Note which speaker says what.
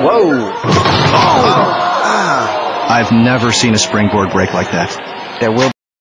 Speaker 1: Whoa.
Speaker 2: I've never seen a springboard break like that.
Speaker 1: There will